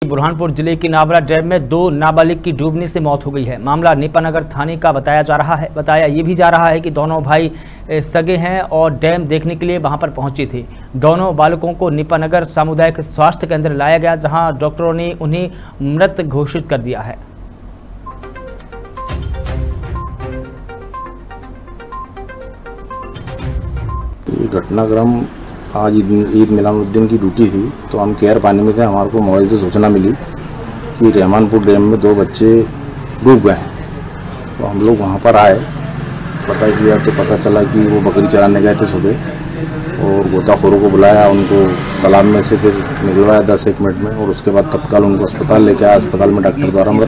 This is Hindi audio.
बुरहानपुर जिले की नाबरा डैम में 2 नाबालिग की डूबने से मौत हो गई है। मामला निपानगर थाने का बताया ये भी जा रहा है कि दोनों भाई सगे हैं और डैम देखने के लिए वहां पर पहुंचे थे। दोनों बालकों को निपानगर सामुदायिक स्वास्थ्य केंद्र लाया गया, जहां डॉक्टरों ने उन्हें मृत घोषित कर दिया है। घटनाक्रम आज ईद मिलादुन्नबी की ड्यूटी थी, तो हम केयर पानी में थे। हमारे को मोबाइल से सूचना मिली कि रहमानपुर डैम में 2 बच्चे डूब गए हैं। तो हम लोग वहां पर आए, पता किया तो पता चला कि वो बकरी चराने गए थे सुबह और गोताखोरों को बुलाया, उनको तालाब में से फिर निकलवाया 10-1 मिनट में और उसके बाद तत्काल उनको अस्पताल लेके आया। अस्पताल में डॉक्टर द्वारा